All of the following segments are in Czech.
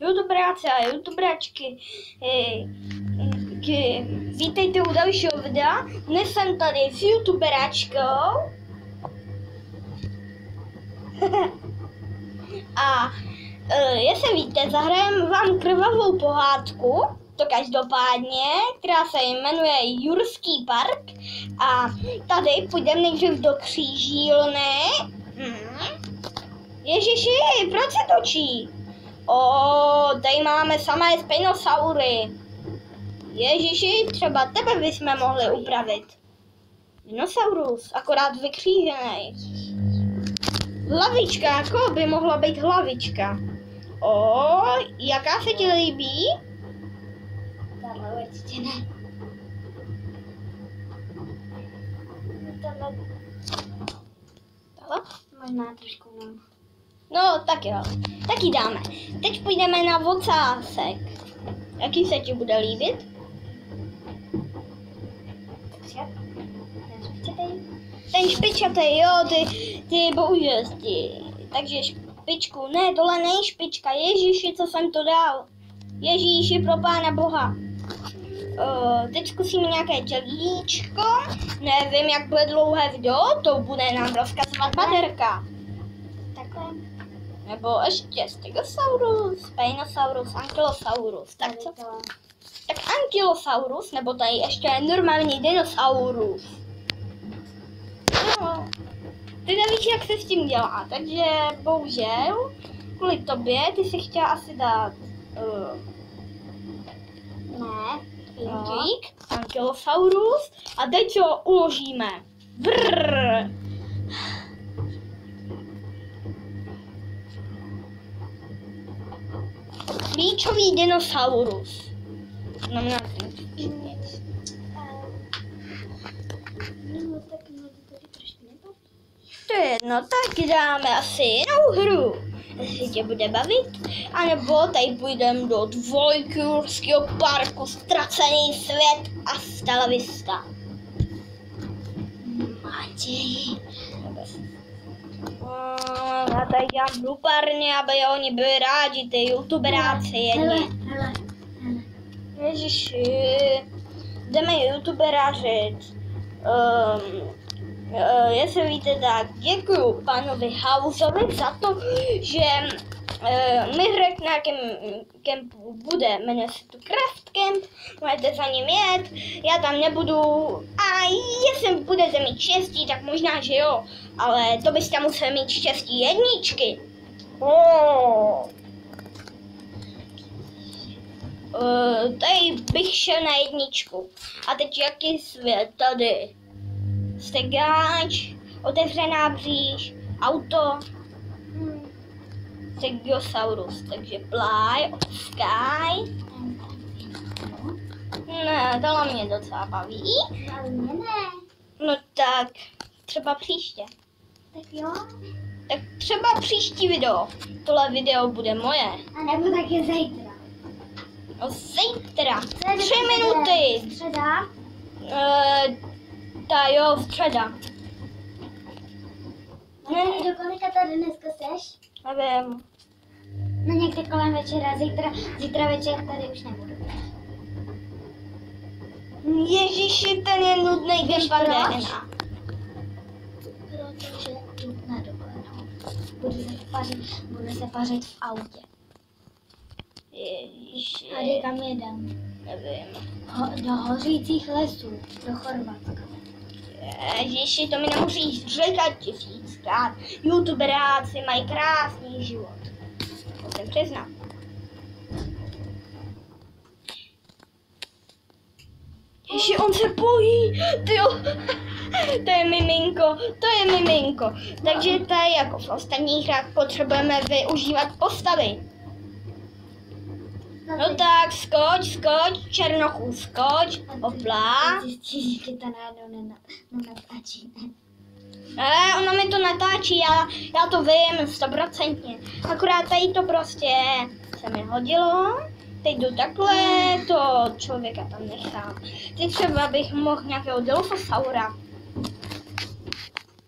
YouTuberáci a YouTuberačky, vítejte u dalšího videa. Dnes jsem tady s YouTuberáčkou a jestli víte, zahrajem vám krvavou pohádku, to každopádně, která se jmenuje Jurský park a tady půjdeme nejdřív do křížílny. Ježiši, proč se točí? Tady máme samé spinosaury. Ježiši, třeba tebe bychom mohli upravit. Dinosaurus, akorát vykřížený. Hlavička, jako by mohla být hlavička. Jaká se ti líbí? Tahle určitě ne. Tahle? Možná trošku no. No, tak jo. Tak ji dáme. Teď půjdeme na ocásek. Jaký se ti bude líbit? Ten špičatý, jo, ty bohuželsti. Takže špičku, ne, tohle není špička. Ježíši, co jsem to dal? Ježíši, pro pána boha. Teď zkusíme nějaké tělíčko. Nevím, jak bude dlouhé video, to bude nám rozkazovat baterka. Takhle. Nebo ještě Stegosaurus, Spinosaurus, Ankylosaurus. Tak co? Tak Ankylosaurus, nebo tady ještě normální dinosaurus. No, ty nevíš, jak se s tím dělá, takže bohužel, kvůli tobě, ty si chtěla asi dát klinčík, Ankylosaurus a teď ho uložíme. Brrr. Klíčový dinosaurus. Znamená nic. No, tak mě to tady trošku nebaví. To je jedno, tak dáme asi jinou hru. Jestli tě bude bavit. A nebo tady půjdeme do dvojky Jurského parku, Ztracený svět a hasta la vista. Matěj. Já tady dělám blooperně, aby oni byli rádi, ty youtuberáci jedni. Hele. Ježiši, jdeme youtuberářit. Jestli víte, tak děkuju panovi Houseovi za to, že mi řekl, na jakém kempu bude. Jmenuje se to Craft Camp, můžete za ním jet, já tam nebudu a jestli budete mít štěstí, tak možná, že jo, ale to byste museli mít štěstí jedničky. Tady bych šel na jedničku. A teď jaký svět tady? Stegáč, otevřená bříž, auto, Stegosaurus, takže Fly, Sky. Ne, tohle mě docela baví. Ale mě ne. No tak, třeba příště. Tak jo. Tak třeba příští video. Tohle video bude moje. A nebo taky zítra. No zítra, 3 minuty. Středa. Jo, středa. Ne, do kolika tady dneska seš? Nevím. No někde kolem večera, zítra večer tady už nebudu. Ježiši, ten je nudný, Víš ten proč? Arena. Protože jdu na dovolenou. Budu se pařit v autě. Ježiši, A kam jedem? nevím. Do hořících lesů, do Chorvatska. Ježiši, to mi nemusíš říkat 1000krát. YouTuberáci mají krásný život. To se přiznám. Ježiši, on se bojí. Tyjo. To je miminko. Takže tady jako v ostatních hrách potřebujeme využívat postavy. No tak, skoč, černochů, skoč, opla. Zjistíš, že to najednou nenatáčí. Ono mi to natáčí, já to vím, 100%. Akorát tady to prostě se mi hodilo. Teď jdu takhle, to člověka tam nechám. Teď třeba bych mohl nějakého Dilophosaura.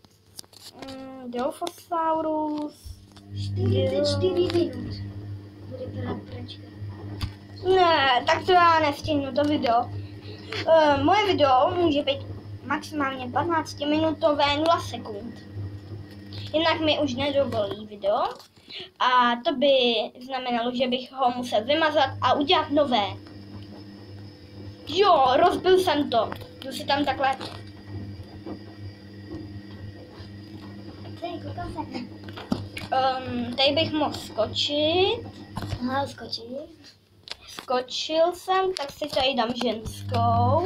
Dilophosaurus. 44 minut. bude to pračka. Ne, tak to já nestihnu to video. Moje video může být maximálně 15-minutové 0 sekund. Jinak mi už nedovolí video. A to by znamenalo, že bych ho musel vymazat a udělat nové. Jo, rozbil jsem to. Jdu si tam takhle. Koukám se. Tady bych mohl skočit. Aha, skočí. Skočil jsem, tak si tady dám ženskou.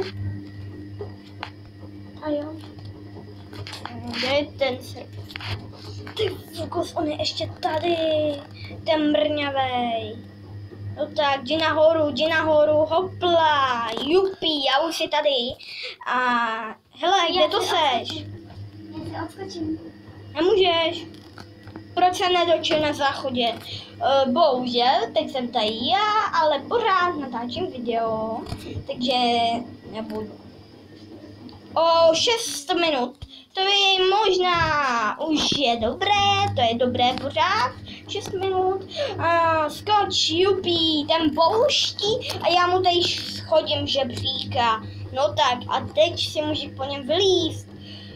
A jo. Kde je ten se? Ty fokus, on je ještě tady. Ten mrňavej. No tak, jdi nahoru, hopla, jupi, já už si tady. A hele, kde to seš? Já si odskočím. Nemůžeš. Proč se netočil na záchodě? Bohužel, teď jsem tady já, ale pořád natáčím video, takže nebudu. O 6 minut. To je možná už je dobré, to je dobré pořád. 6 minut. Skoč, jupí, ten pouští a já mu tady schodím žebříka. No tak, a teď si můžu po něm vylízt.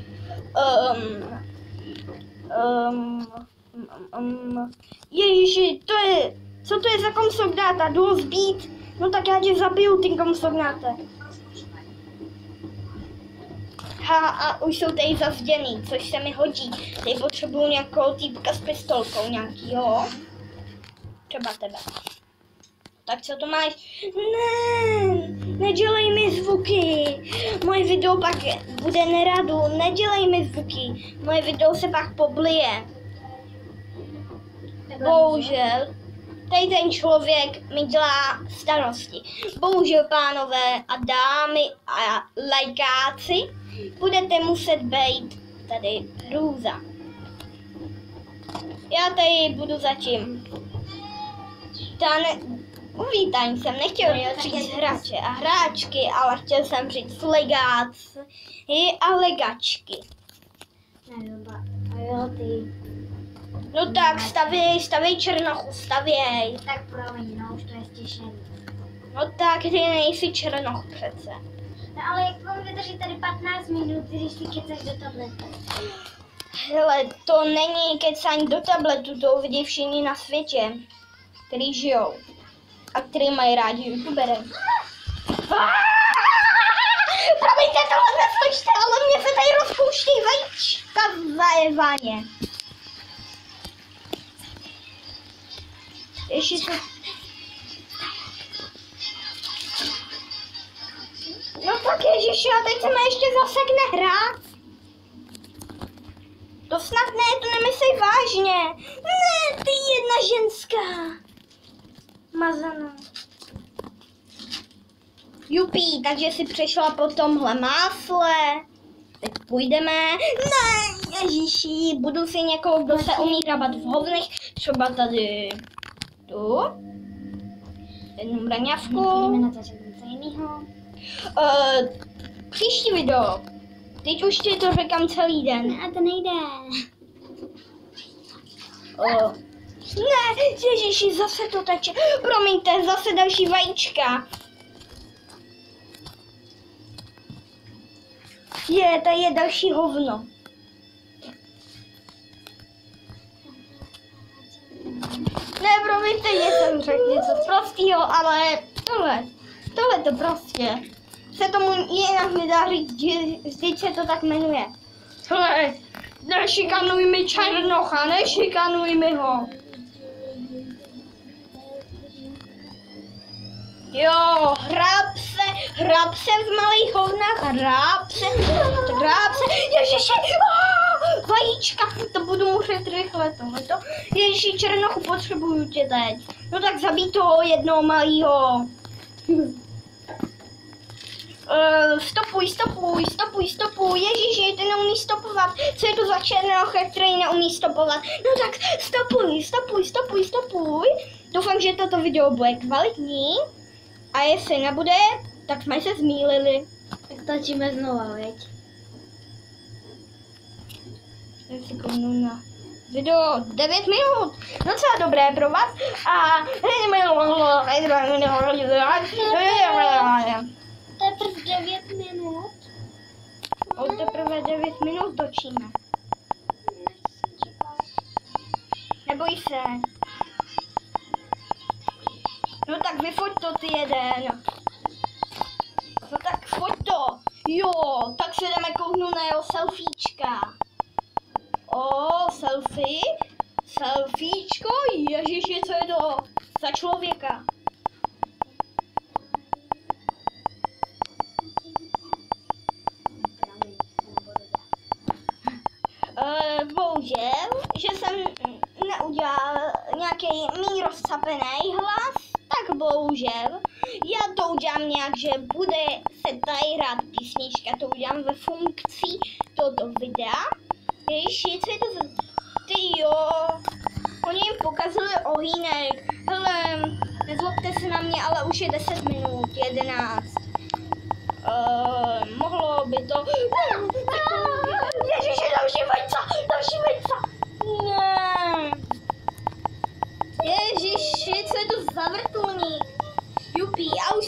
Ježiši, to je, co to je za komsognáta? Jdu ho zbít? No tak já tě zabiju, ty komsognáte. A už jsou tady zazděný, což se mi hodí. Tady potřebuju nějakou týpka s pistolkou nějakýho. Třeba tebe. Tak co to máš? Ne, nedělej mi zvuky. Moje video pak bude neradu. Nedělej mi zvuky. Moje video se pak poblije. Bohužel. Tady ten člověk mi dělá starosti. Bohužel, pánové a dámy a lajkáci, budete muset být tady hrůza. Já tady budu zatím. Uvítání jsem nechtěl říct hráče a hráčky, ale chtěl jsem říct legáci a legačky. A jo, ty. No tak, stavěj černochu, stavěj. Tak promiň, no už to je stěšený. No tak, ty nejsi černoch přece. No ale jak mám vydržet tady 15 minut, když si kecáš do tabletu? Hele, to není kecání do tabletu, to uvidí všichni na světě, který žijou a který mají rádi youtubery. Promiňte, tohle neslyšte, ale mě se tady rozpouští vajíčka v vaně. Ještě se... No tak ježiši, a teď se mi ještě zasekne hrát. To snad ne, to nemyslej vážně. Ne, ty jedna ženská. Mazaná. Jupí, takže si přešla po tomhle másle. Teď půjdeme. Ne, ježiši, budu si někoho, kdo se umí hrabat v hovnech. Třeba tady tu. Jednu mraňavku. Půjdeme natáčet něco jinýho. Příští video. Teď už ti to říkám celý den. A to nejde. Ne, ježiši, zase to teče. Promiňte, zase další vajíčka. Tady je další hovno. Ne, promiňte, jsem řekl něco prostýho, ale tohle to prostě. Se tomu jinak nedá říct, vždyť se to tak jmenuje. Hele, nešikanuj mi černocha, nešikanuj mi ho. Jo, hrab se v malých hovnách, hrab se, ježiši, vajíčka, to budu muset rychle tohleto. Ježiši, černochu, potřebuju tě teď. No tak zabij toho jednoho malýho. Stopuj, ježiši, ty neumíš stopovat. Co je to za černocha, který neumí stopovat? No tak stopuj. Doufám, že toto video bude kvalitní. A jestli nebude, tak jsme se zmýlili. Tak točíme znova, veď? Tak si kouknu na Video 9 minut. Docela dobré pro vás. A Teprve 9 minut. teprve 9 minut točíme. Nechci čekat. Neboj se. No tak vyfoť to ty jeden. No tak foť to. Jo, tak se jdeme kouknout na jeho selfiečka. Selfie. Selfiečko, ježiši, co je to za člověka? Bohužel, že jsem neudělal nějaký míň rozcapený hlas, tak bohužel. Já to udělám nějak, že bude se tady hrát písnička, to udělám ve funkci tohoto videa. Ježiši, co je to za... Ty jo, oni jim pokazili ohýnek. Hele, nezlobte se na mě, ale už je 10 minut, 11. Mohlo by to... Ježiši, další vejca! Ne. Ježiši, co je to za vrtulník? Jupi, já už